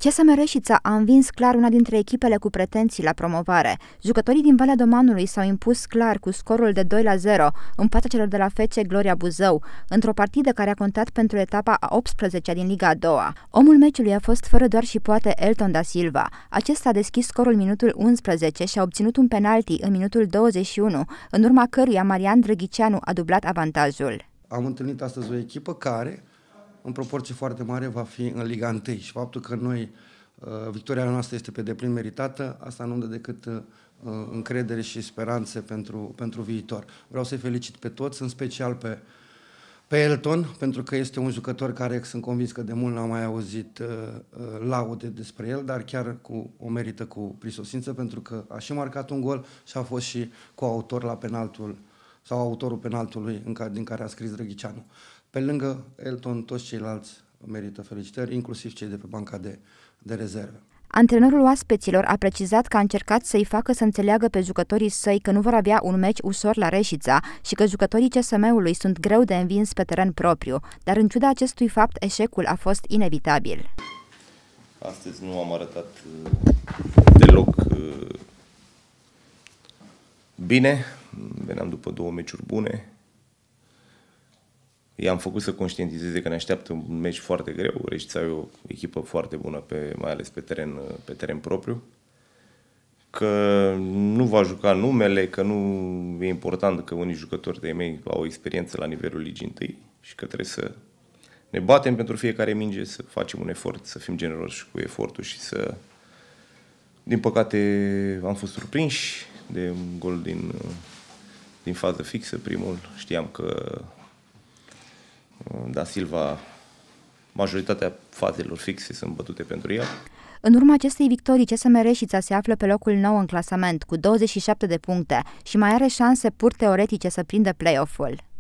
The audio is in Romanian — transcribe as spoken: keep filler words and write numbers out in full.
C S M Reșița a învins clar una dintre echipele cu pretenții la promovare. Jucătorii din Valea Domanului s-au impus clar cu scorul de doi la zero în fața celor de la F C Gloria Buzău, într-o partidă care a contat pentru etapa a optsprezecea din Liga a doua. Omul meciului a fost fără doar și poate Elton da Silva. Acesta a deschis scorul minutul unsprezece și a obținut un penalti în minutul douăzeci și unu, în urma căruia Marian Drăghiceanu a dublat avantajul. Am întâlnit astăzi o echipă care, în proporție foarte mare, va fi în Liga unu și faptul că noi, victoria noastră este pe deplin meritată, asta nu dă decât încredere și speranțe pentru, pentru viitor. Vreau să-i felicit pe toți, în special pe, pe Elton, pentru că este un jucător care sunt convins că de mult n-am mai auzit laude despre el, dar chiar cu, o merită cu prisosință, pentru că a și marcat un gol și a fost și coautor la penaltul sau autorul penaltului în care, din care a scris Drăghiceanu. Pe lângă Elton, toți ceilalți merită felicitări, inclusiv cei de pe banca de, de rezerve. Antrenorul oaspeților a precizat că a încercat să-i facă să înțeleagă pe jucătorii săi că nu vor avea un meci ușor la Reșița și că jucătorii C S M-ului sunt greu de învins pe teren propriu, dar în ciuda acestui fapt, eșecul a fost inevitabil. Astăzi nu am arătat deloc bine, veneam după două meciuri bune. I-am făcut să conștientizeze că ne așteaptă un meci foarte greu. Reșița e o echipă foarte bună, pe, mai ales pe teren, pe teren propriu. Că nu va juca numele, că nu e important că unii jucători de mei au experiență la nivelul ligii întâi și că trebuie să ne batem pentru fiecare minge, să facem un efort, să fim generoși cu efortul și să... Din păcate am fost surprinși de un gol din, din fază fixă, primul. Știam că da Silva, majoritatea fazelor fixe sunt bătute pentru el. În urma acestei victorii, C S M Reșița se află pe locul nou în clasament, cu douăzeci și șapte de puncte și mai are șanse pur teoretice să prindă play-off-ul.